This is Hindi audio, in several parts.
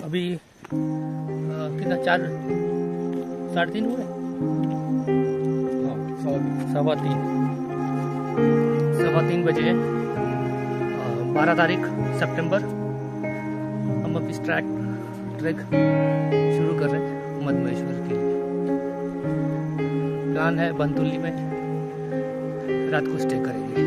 अभी कितना 4 3:30 हुए? हाँ, 3:15 बजे 12 तारीख सितंबर। हम अब इस ट्रैक शुरू कर रहे हैं मधमहेश्वर के लिए। प्लान है बंतुली में रात को स्टे करेंगे।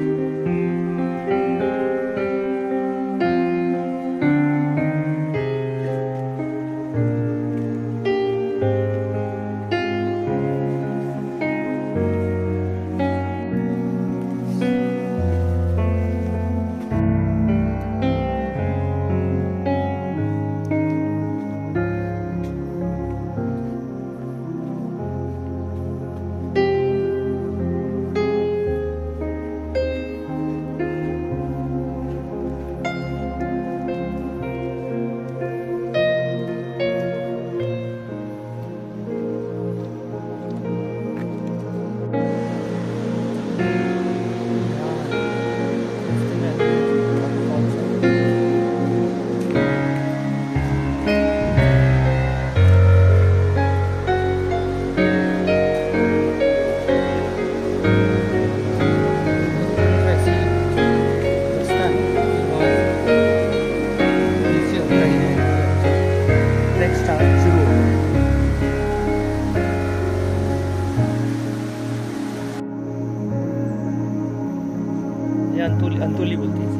अंतुली बोलते हैं इसे।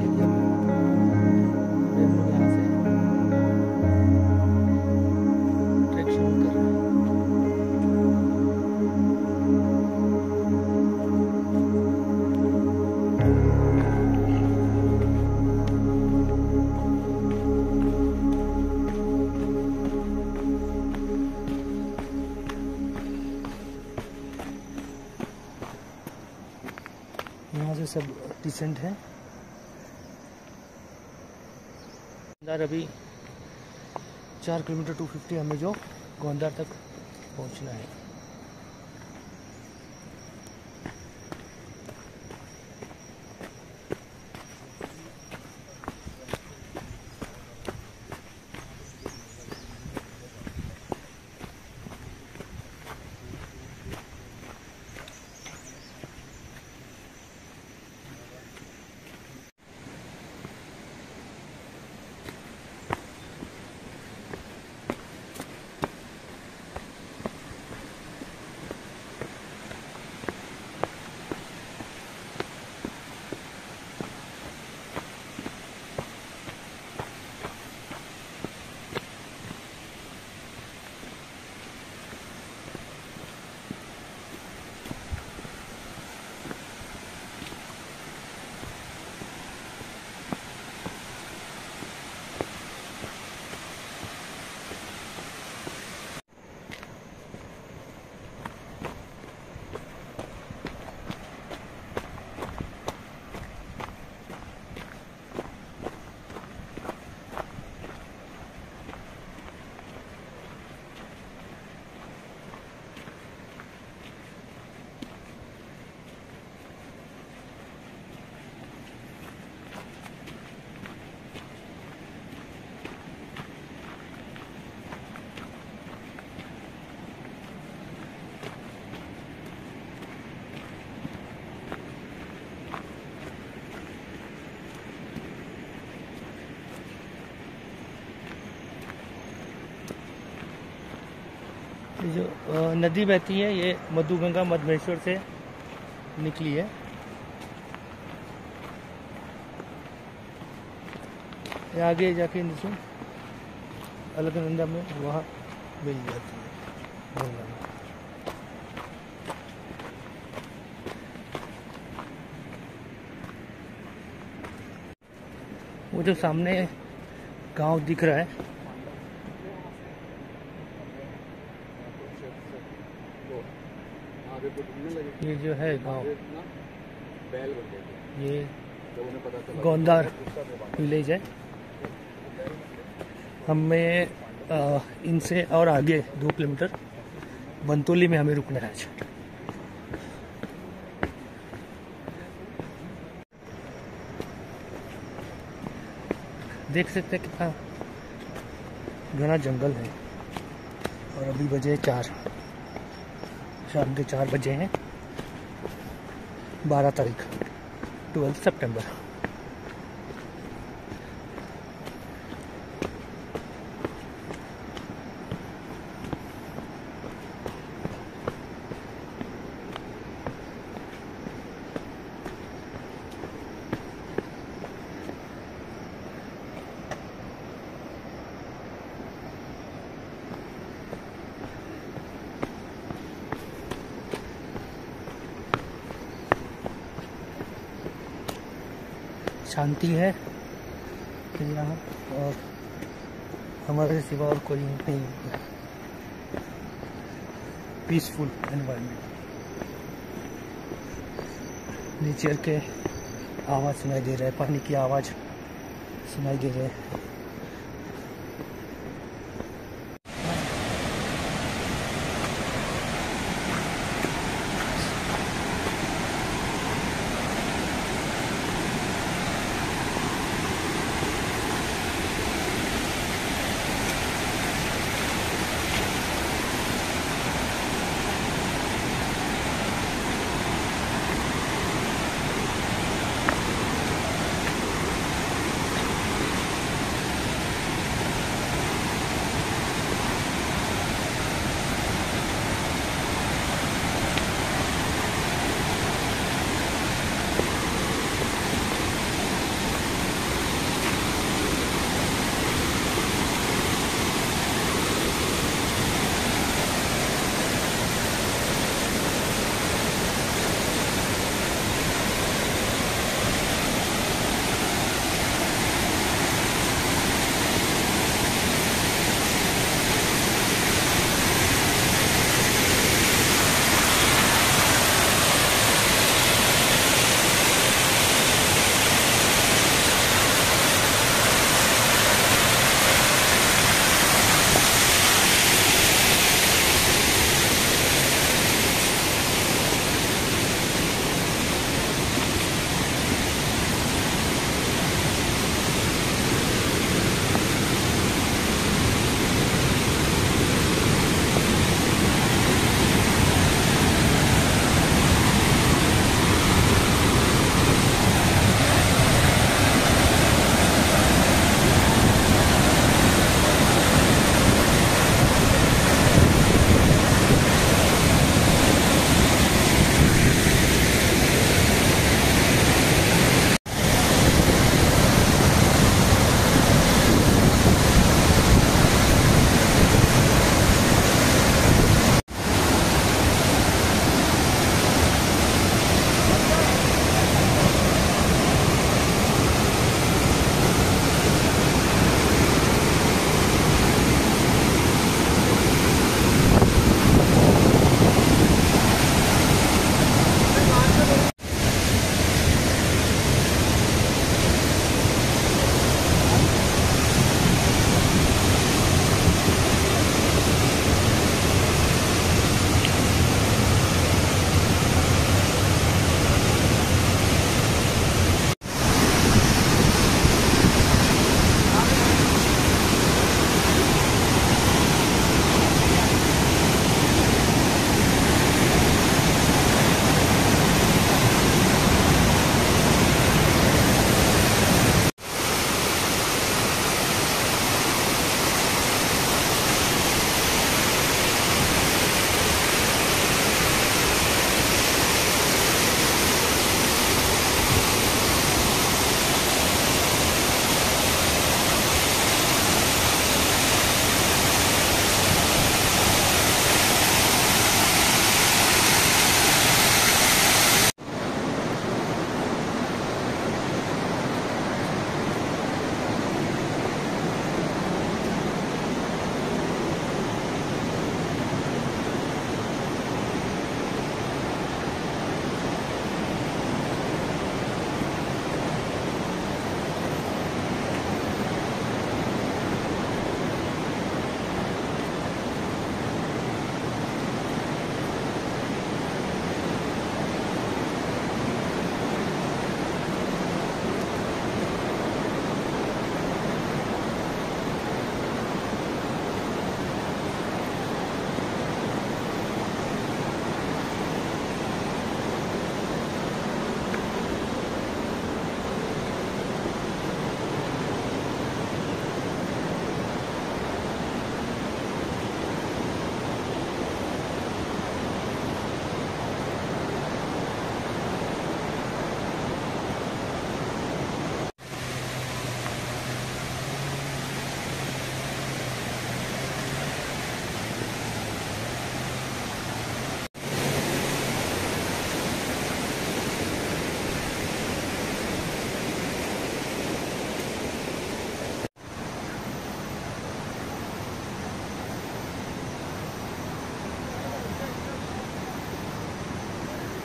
हम लोग यहाँ से ट्रैक शुरू कर रहे हैं। यहाँ से सब डिसेंट है। अभी 4 किलोमीटर 250 हमें जो गोंदार तक पहुंचना है। जो नदी बहती है ये मधुगंगा मधमेश्वर से निकली है। ये आगे जाके नीचे अलकनंदा में वहाँ मिल जाती है गंगा में। वो जो सामने गांव दिख रहा है ये जो है गांव, ये गोंदार विलेज है। हमें इनसे और आगे 2 किलोमीटर बंतुली में हमें रुकना है आज। देख सकते हैं कितना घना जंगल है। और अभी बजे 4, शाम के 4 बजे हैं। 12 तारीख 12 सितंबर। शांति है यहाँ और हमारे सिवा और कोई नहीं है। Peaceful environment. नेचर के आवाज़ सुनाई दे रहा है, पानी की आवाज़ सुनाई दे रही है।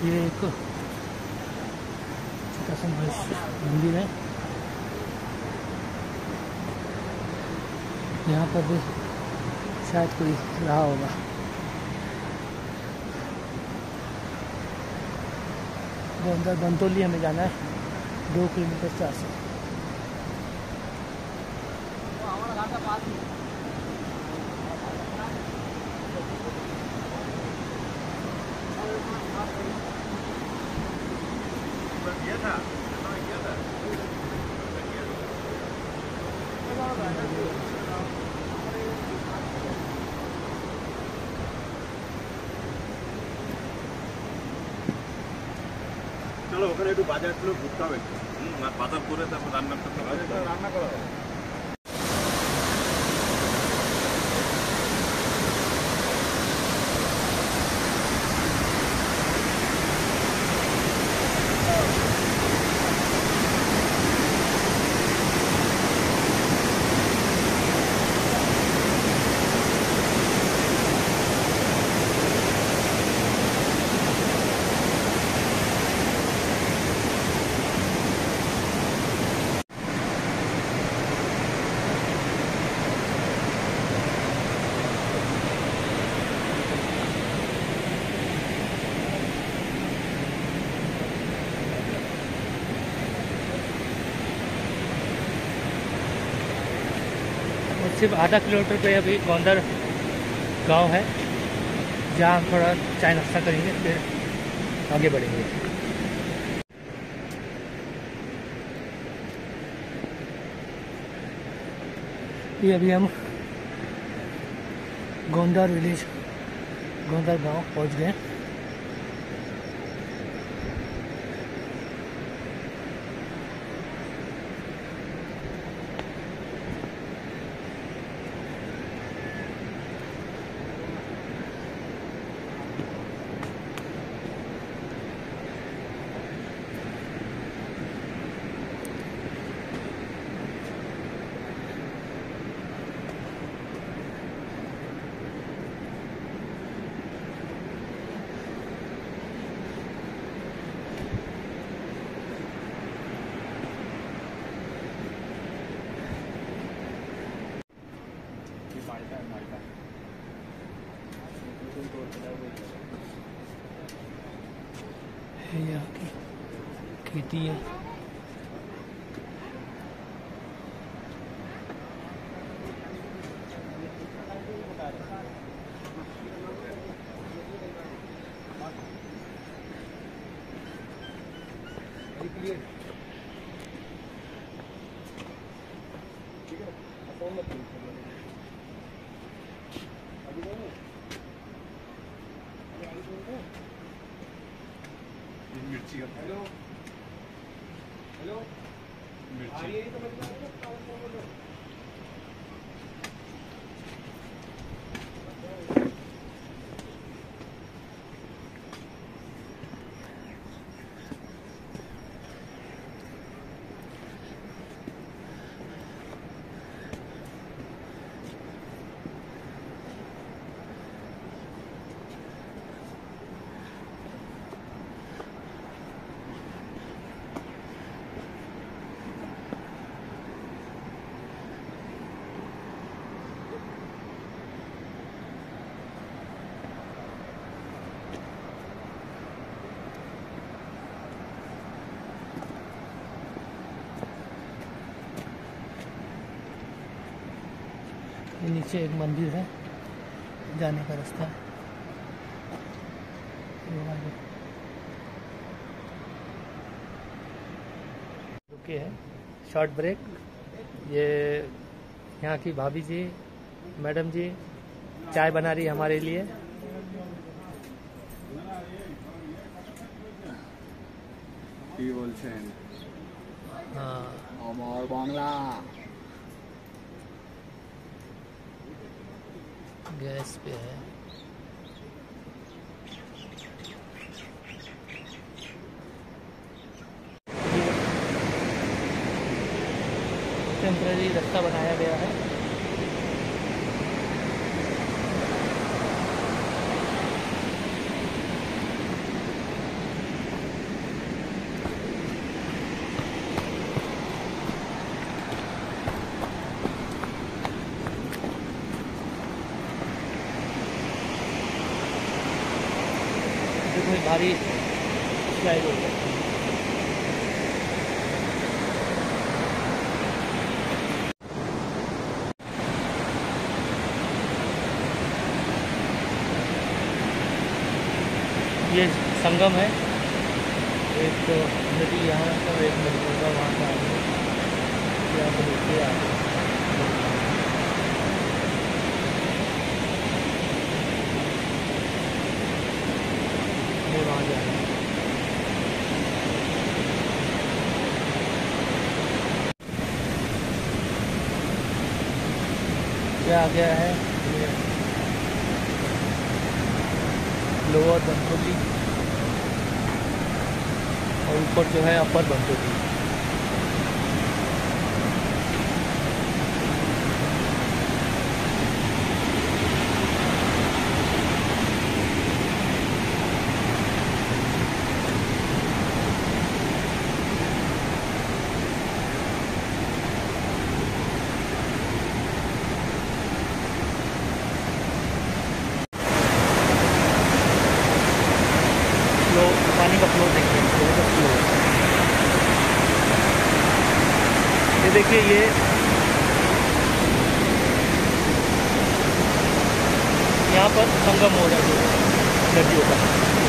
ये एक छोटा सा मंदिर है, यहाँ पर भी शायद कोई रहा होगा। गोंदा गंतोली हमें जाना है 2 किलोमीटर से आस। চলো ওখানে একটু বাজার ছিল ঘুরতে হবে, বাজার করে তারপর রান্না করতে হবে, রান্না করা হবে। सिर्फ आधा किलोमीटर पे अभी गोंदर गांव है, जहाँ हम थोड़ा चाय नाश्ता करेंगे फिर आगे बढ़ेंगे। ये अभी हम गोंदर विलेज, गोंदर गांव पहुंच गए। यहाँ की खेती है। हेलो हेलो मिर्ची ये नीचे एक मंदिर है, जाने का रास्ता है। रुके हैं, शॉर्ट ब्रेक। ये यहाँ की भाभी जी, मैडम जी चाय बना रही है हमारे लिए। কি বলছেন? हाँ, আমার বাংলা गैस पे है। टेम्परेरी रास्ता बनाया गया है। में भारी स्लाइड हो गया। ये संगम है, एक नदी यहाँ पर, एक नदी होगा वहाँ का आगे, यहाँ पर रुके आगे हमें वहाँ जाना है। क्या आ गया है लोअर बंटोली और ऊपर जो है अपर बंटोली। पानी का फ्लो देखिए, बहुत फ्लो। ये देखिए, ये यहाँ पर संगम हो रहा है नदियों का।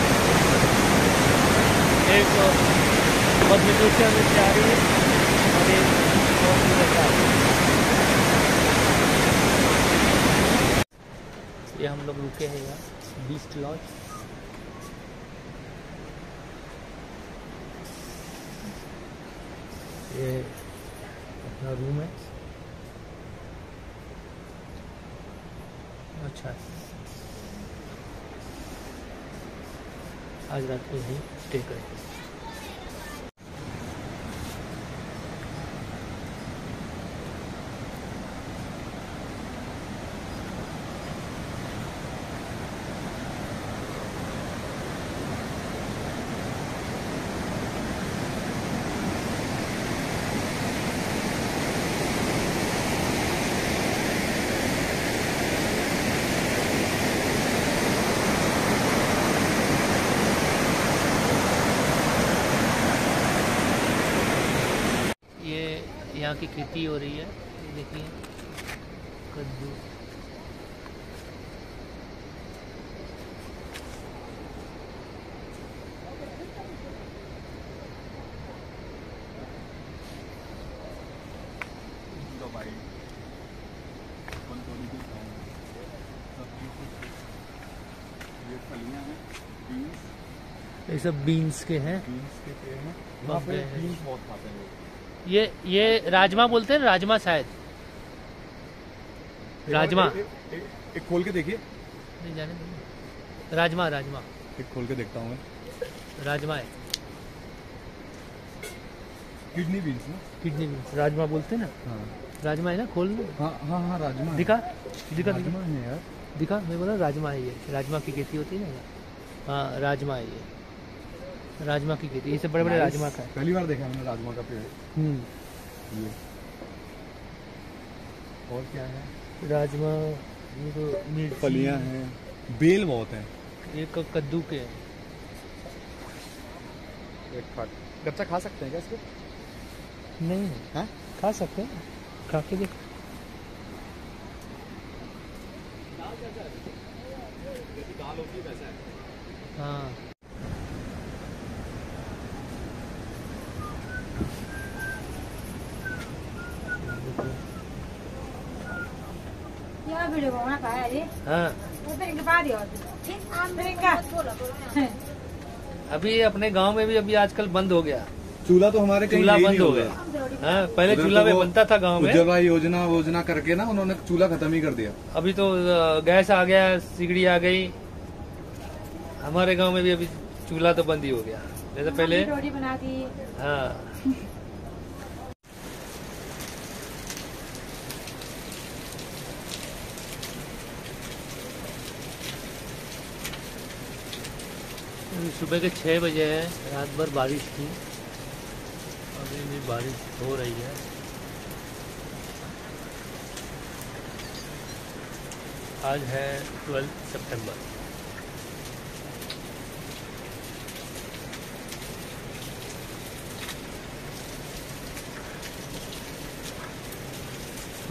एक मध्य से आ रही है और एक आ रही है। ये हम लोग रुके हैं यहाँ बीस्ट लॉज। ये अपना रूम है। अच्छा, आज रात को यहीं स्टे करेंगे। यहाँ की खेती हो रही है, देखिए कद्दू। ये सब बीन्स के हैं। बीन्स के पेड़ हैं, वहाँ पे बीन्स बहुत खाते हैं लोग। ये राजमा बोलते हैं, राजमा शायद राजमा। एक खोल के देखिए। नहीं जाने नहीं। राजमा राजमा एक खोल के देखता हूँ मैं। राजमा है, किडनी बीन्स ना, किडनी बीन्स राजमा बोलते हैं ना। हाँ राजमा है ना, खोल लो। हाँ हाँ हाँ राजमा दिखा दिखा राजमा है यार, दिखा। मैं बोला राजमा है, ये राजमा की खेती होती है ना। हाँ राजमा है, ये राजमा की खेती। ये सब बड़े बड़े राजमा का है। पहली बार देखा मैंने राजमा का पेड़। ये और क्या है? राजमा, ये तो मिर्ची, फलियां हैं, बेल बहुत हैं। ये कद्दू के हैं। एक कच्चा खा सकते हैं क्या इसको? नहीं है? खा सकते हैं, खा के देख। हाँ हाँ, अभी अपने गांव में भी अभी आजकल बंद हो गया चूल्हा। तो हमारे चूल्हा बंद हो गया। हाँ, पहले चूल्हा में बनता था गांव में। उज्ज्वला योजना करके ना उन्होंने चूल्हा खत्म ही कर दिया। अभी तो गैस आ गया, सिगड़ी आ गई। हमारे गांव में भी अभी चूल्हा तो बंद ही हो गया, जैसे पहले। हाँ सुबह के 6 बजे है, रात भर बारिश थी, अभी भी बारिश हो रही है। आज है 12 सितंबर।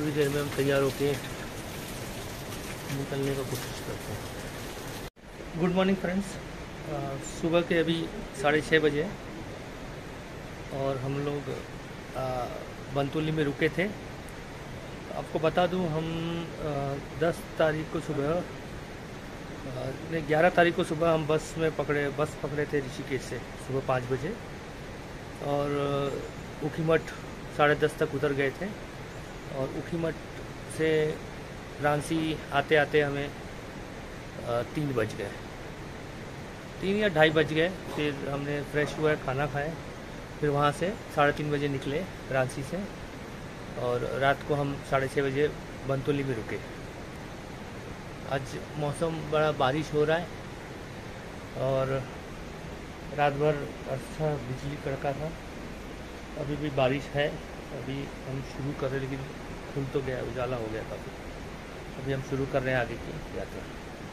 थोड़ी देर में हम तैयार होके निकलने का कोशिश करते हैं। गुड मॉर्निंग फ्रेंड्स, सुबह के अभी 6:30 बजे और हम लोग बंतुली में रुके थे। आपको बता दूं, हम 10 तारीख को सुबह नहीं 11 तारीख को सुबह हम बस पकड़े थे ऋषिकेश से सुबह 5 बजे और उखीमठ 10:30 तक उतर गए थे और उखीमठ से रांसी आते आते हमें 3 बज गए, 3 या 2:30 बज गए। फिर हमने फ्रेश हुआ, खाना खाए, फिर वहाँ से 3:30 बजे निकले रांची से और रात को हम 6:30 बजे बंतुली में रुके। आज मौसम बड़ा बारिश हो रहा है और रात भर अच्छा बिजली कड़का था। अभी भी बारिश है। अभी हम शुरू कर रहे हैं, लेकिन खुल तो गया, उजाला हो गया काफ़ी। अभी हम शुरू कर रहे हैं आगे की यात्रा।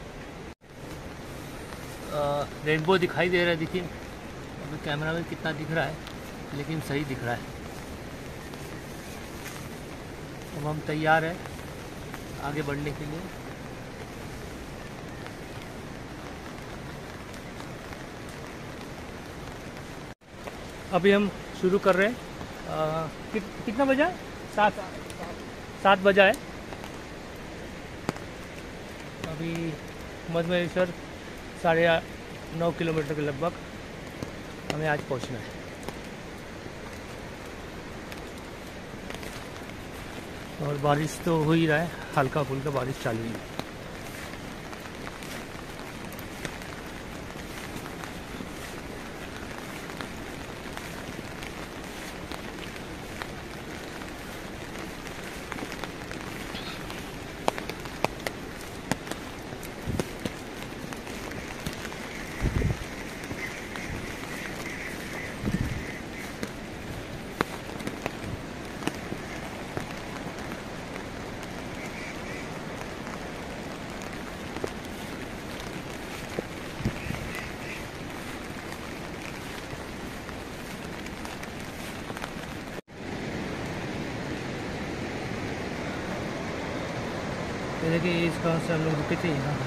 रेनबो दिखाई दे रहा है, देखिए अभी कैमरा में कितना दिख रहा है, लेकिन सही दिख रहा है। अब हम तैयार हैं आगे बढ़ने के लिए। अभी हम शुरू कर रहे हैं। कितना बजा है? 7 बजा है। अभी मधुमहेश्वर 9.5 किलोमीटर के लगभग हमें आज पहुंचना है। और बारिश तो हो ही रहा है, हल्का फुल्का बारिश चालू है। देखिए इस गाँव से हम लोग रुके थे यहाँ।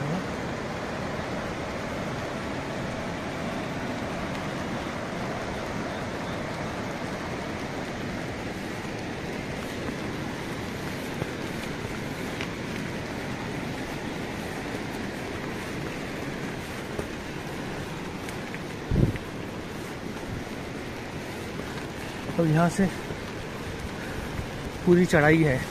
अब यहाँ से पूरी चढ़ाई है।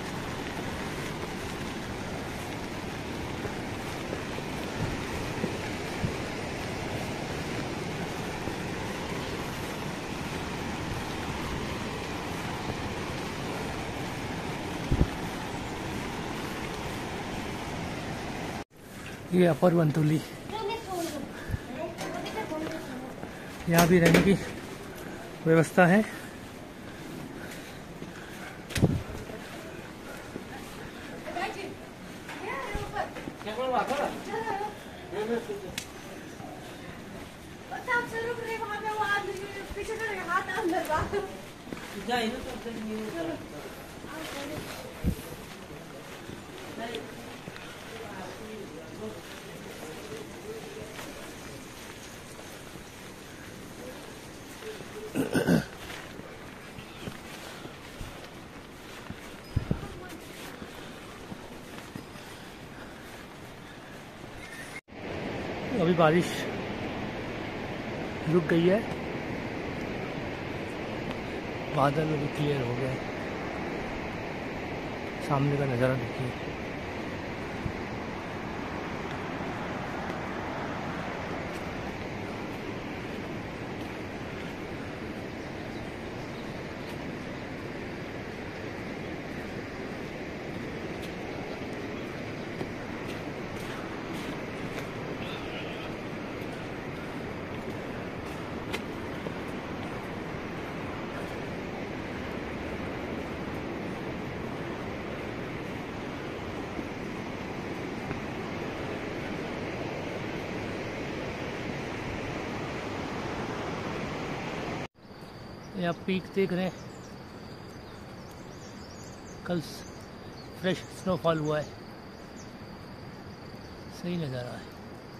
ये अपर बंतुली, यहाँ भी रहने की व्यवस्था है। अभी बारिश रुक गई है, बादल अभी क्लियर हो गए। सामने का नज़ारा देखिए। ये आप पीक देख रहे हैं। कल फ्रेश स्नोफॉल हुआ है, सही नज़ारा है।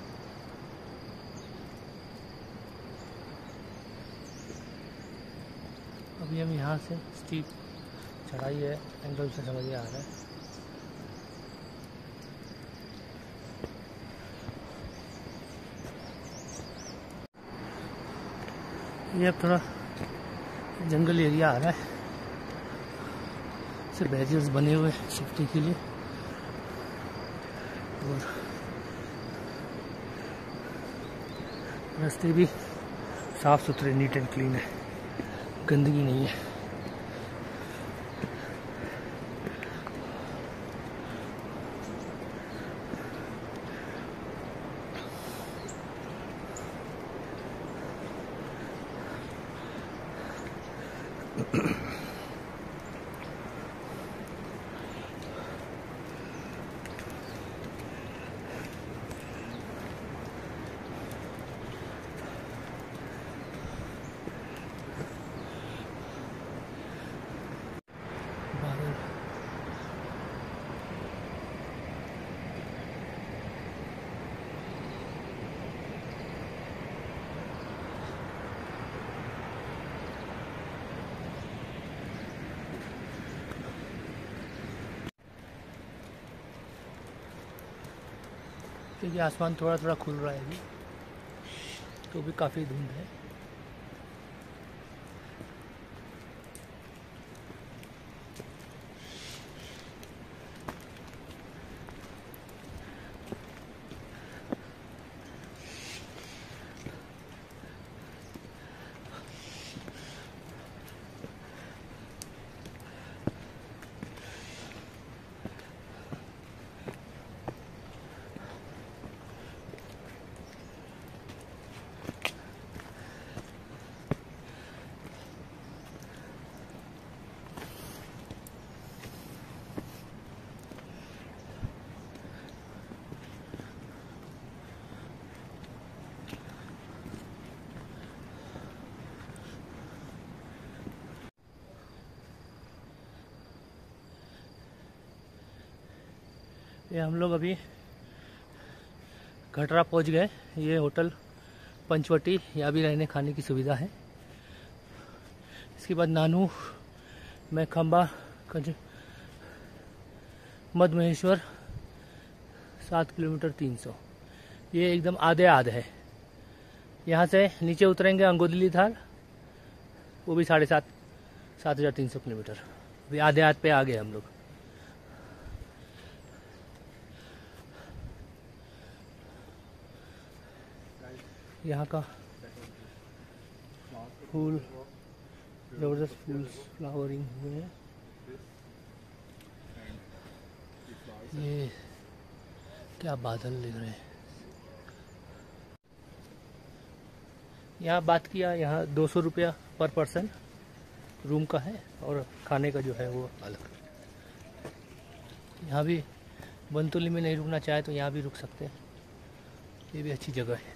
अभी हम यहाँ से स्टीप चढ़ाई है, एंगल से समझ में आ रहा है। ये अब थोड़ा जंगल एरिया आ रहा है, से बैरियर्स बने हुए हैं सेफ्टी के लिए, और रास्ते भी साफ सुथरे, नीट एंड क्लीन है, गंदगी नहीं है। क्योंकि आसमान थोड़ा थोड़ा खुल रहा है अभी, तो भी काफ़ी धुंध है। ये हम लोग अभी कटरा पहुंच गए। ये होटल पंचवटी, यहाँ भी रहने खाने की सुविधा है। इसके बाद नानू में खंबा मधमहेश्वर 7 किलोमीटर 300, ये एकदम आधे आधे है। यहाँ से नीचे उतरेंगे अंगोदली धार, वो भी 7,300 किलोमीटर। अभी आधे आध पे आ गए हम लोग। यहाँ का फूल, जबरदस्त फूल फ्लावरिंग हुए हैं। ये क्या बादल दिख रहे हैं। यहाँ बात किया, यहाँ 200 रुपया पर पर्सन रूम का है, और खाने का जो है वो अलग। यहाँ भी बनतुली में नहीं रुकना चाहे तो यहाँ भी रुक सकते हैं, ये भी अच्छी जगह है।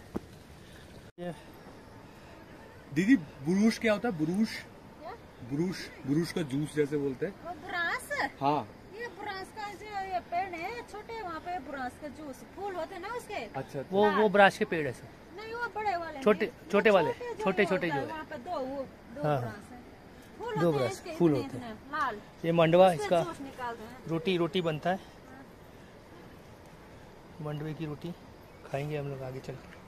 दीदी बुरुश क्या होता है? बुरुश बुरुश बुरुश का जूस जैसे बोलते हैं। वो बुरास? हाँ, ये बुरास का जो ये पेड़ है छोटे, वहाँ पे बुरास का जूस फूल होते हैं ना उसके। अच्छा। वो ब्राश के पेड़ है सर। नहीं, वो बड़े वाले छोटे नहीं। छोटे वाले, छोटे जो छोटे होता जो है, है। वहाँ पे दो हाँ, बुरास है। फूल दो होते हैं बुरास इसके, फूल इतने होते हैं। इतने लाल। ये मंडवा, इससे इसका जूस निकालते हैं। रोटी बनता है, मंडवे की रोटी खाएंगे हम लोग आगे चल के।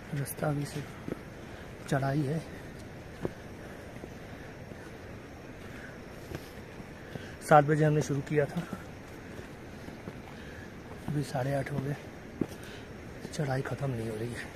रास्ता अभी सिर्फ चढ़ाई है। 7 बजे हमने शुरू किया था, अभी 8:30 हो गए, चढ़ाई ख़त्म नहीं हो रही है।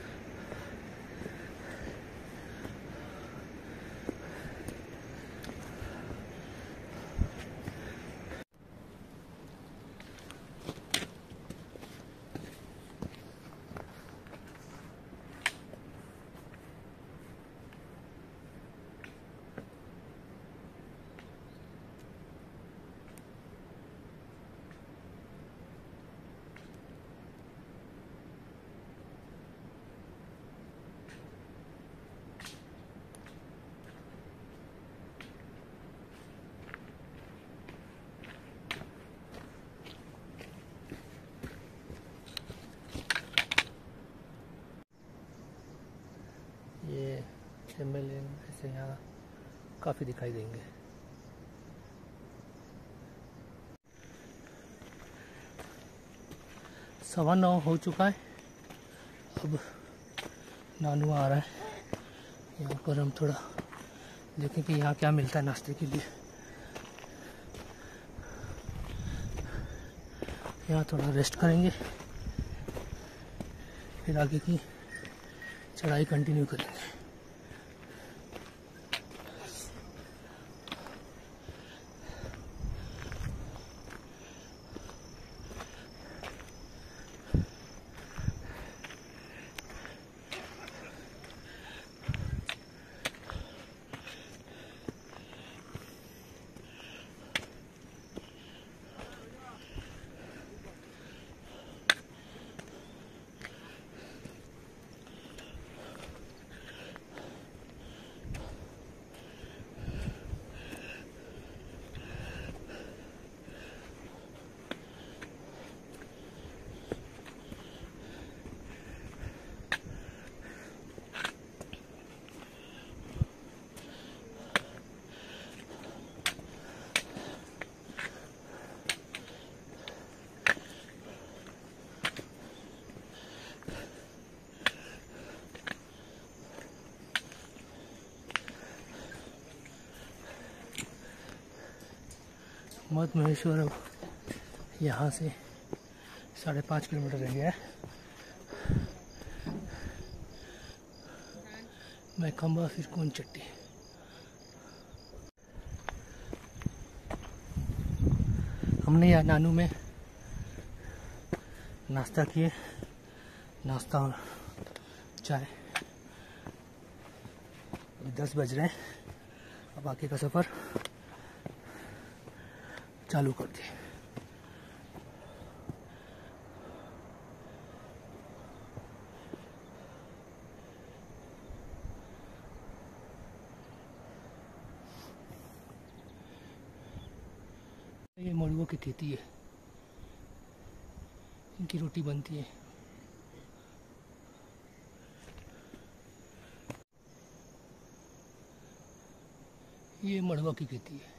ये एमएलए ऐसे यहाँ काफ़ी दिखाई देंगे। सवा 9 हो चुका है, अब नानू आ रहा है। यहाँ पर हम थोड़ा देखें कि यहाँ क्या मिलता है नाश्ते के लिए। यहाँ थोड़ा रेस्ट करेंगे, फिर आगे की चढ़ाई कंटिन्यू करेंगे। मधमहेश्वर अब यहाँ से 5.5 किलोमीटर रह गया है। मैं खंबा फिर कौन चट्टी। हमने यहाँ नानू में नाश्ता किए, नाश्ता और चाय। अभी 10 बज रहे हैं, अब आगे का सफ़र चालू कर दिए। ये मड़ुओं की खेती है, इनकी रोटी बनती है। ये मड़ुआ की खेती है।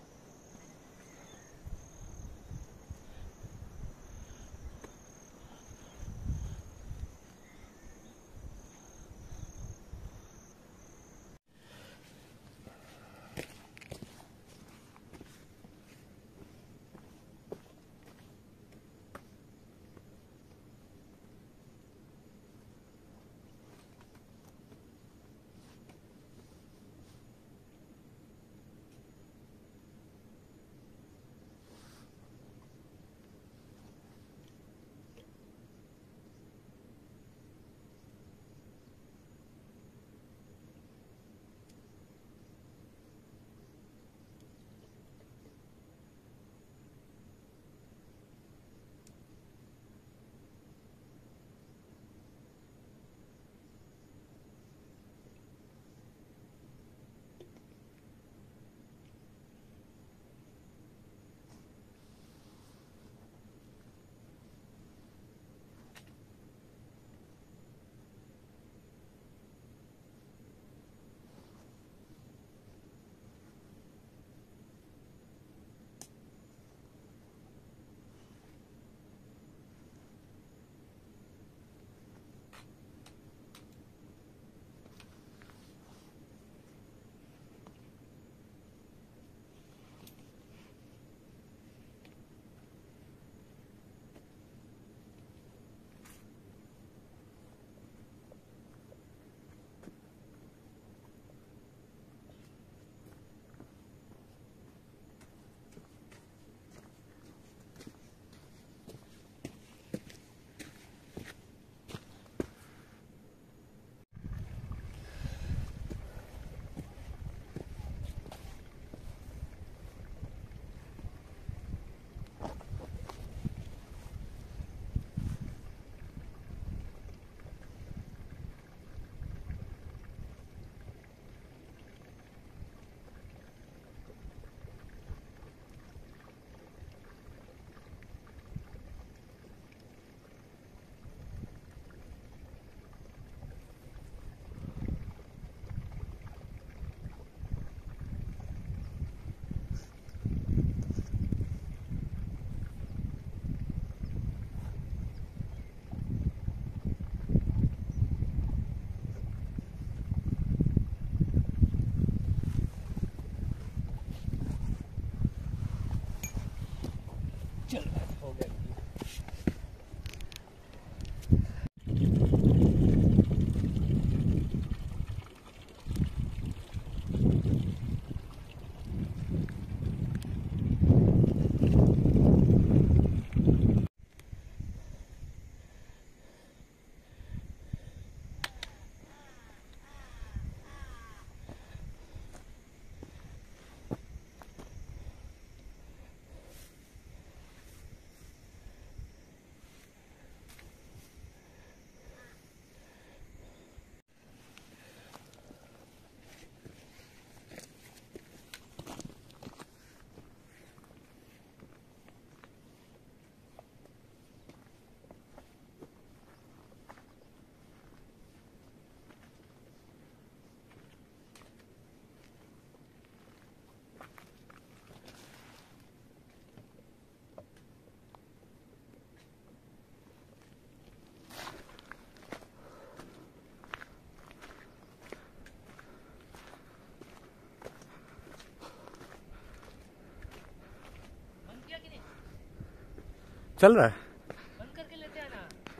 चल रहा है। बंद करके लेते आना।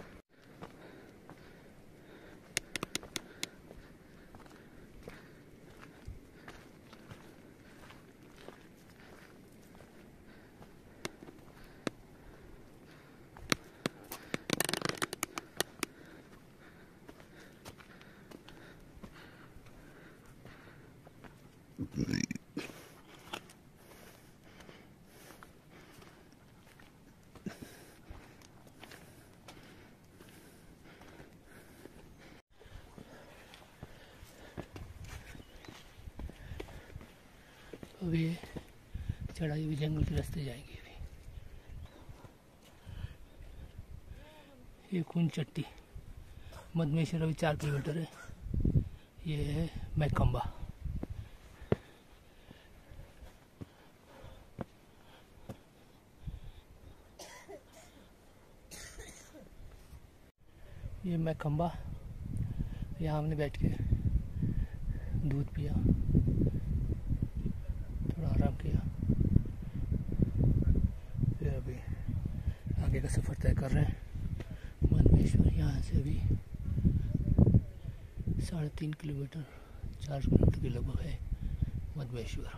अब ये चढ़ाई भी जंगल के रास्ते जाएंगे। अभी ये कुंड चट्टी मधमेश्वर अभी 4 किलोमीटर है। ये है मैकम्बा। ये मैकम्बा, यहाँ हमने बैठ के दूध पिया, थोड़ा आराम किया, फिर अभी आगे का सफ़र तय कर रहे हैं। मधमेश्वर यहाँ से अभी 3.5 किलोमीटर 4 किलोमीटर के लगभग है मधमेश्वर।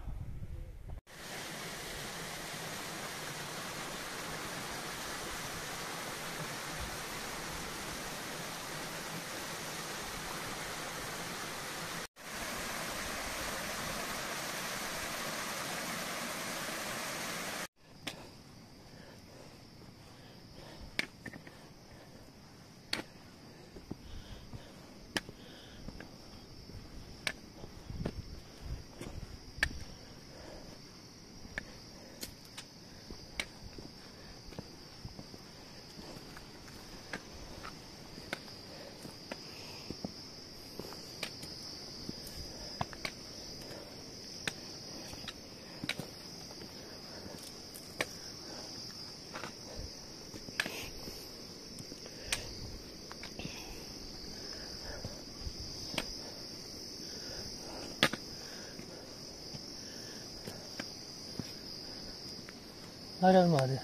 हर हर महादेव।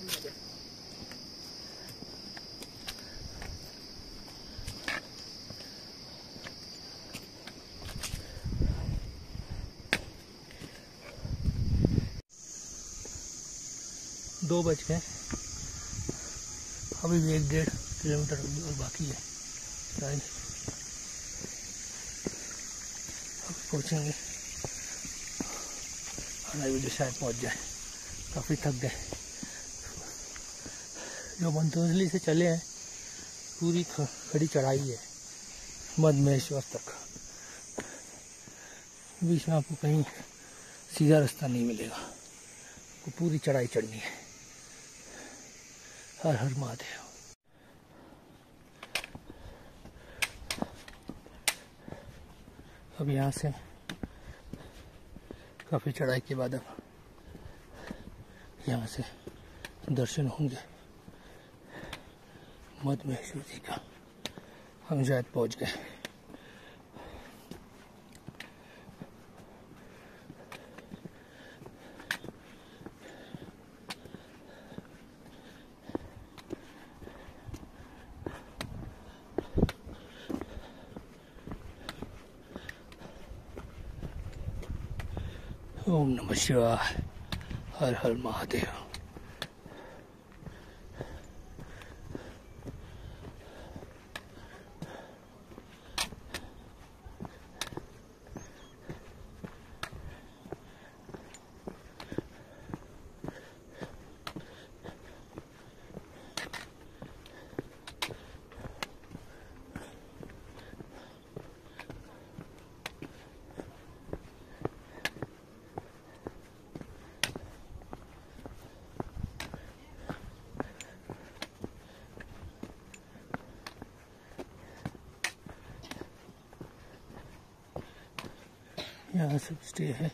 दो बज गए, अभी भी 1-1.5 किलोमीटर और बाकी है। शायद अब पहुँचेंगे, 2:30 बजे शायद पहुँच जाए। काफ़ी थक गए, जो बंतोजली से चले हैं पूरी खड़ी चढ़ाई है मधमेश्वर तक। बीच में आपको कहीं सीधा रास्ता नहीं मिलेगा, आपको पूरी चढ़ाई चढ़नी है। हर हर महादेव। अब यहाँ से काफ़ी चढ़ाई के बाद अब यहाँ से दर्शन होंगे मधमेश्वर जी का। हम शायद पहुँच गए। ओम नमः शिवाय। हर हर महादेव। यहाँ सब स्टे है।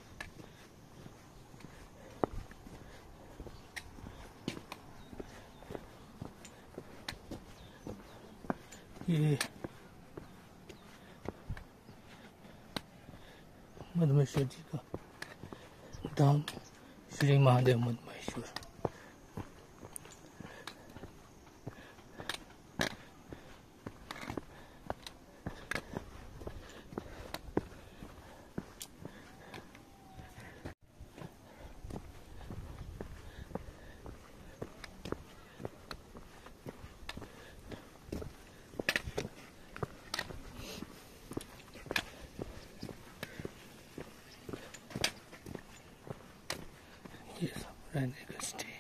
ये मधमेश्वर जी का धाम श्री महादेव मधमेश्वर। रहने का स्टे।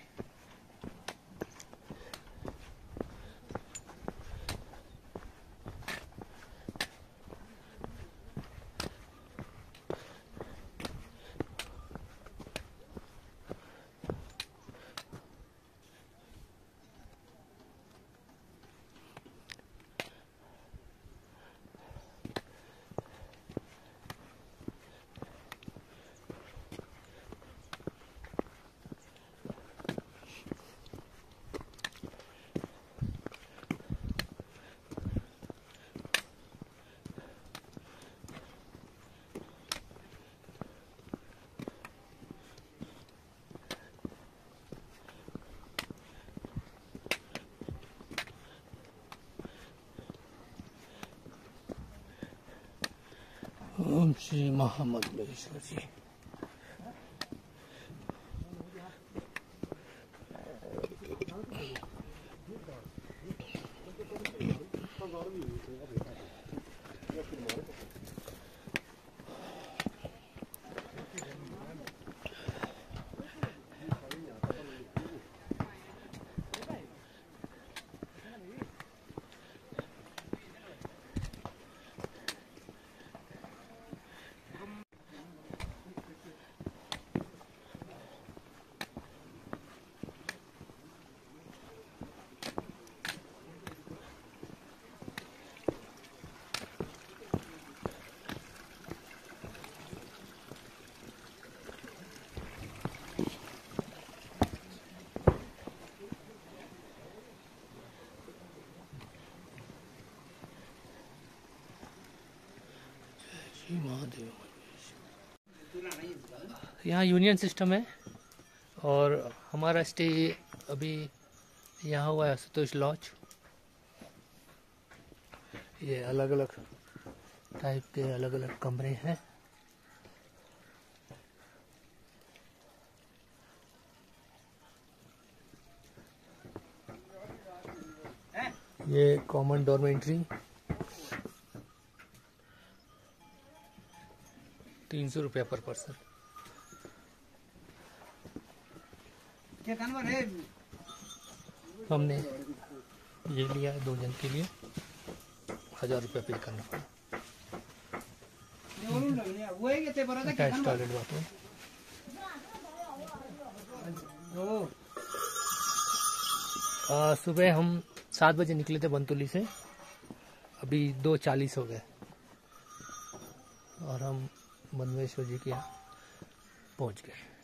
ओम श्री महामंडलेश्वर जी। यहाँ यूनियन सिस्टम है और हमारा स्टे अभी यहाँ हुआ है संतोष लॉज। ये अलग अलग टाइप के अलग अलग कमरे हैं। ये कॉमन डॉर्मेंट्री 300 रुपया पर पर्सन। हमने ये लिया है 2 जन के लिए, 1000 रुपया पे करना पड़ा। Attach toilet bathroom. सुबह हम 7 बजे निकले थे बंतुली से, अभी 2:40 हो गए और हम मधमेश्वर जी के यहाँ पहुँच गए।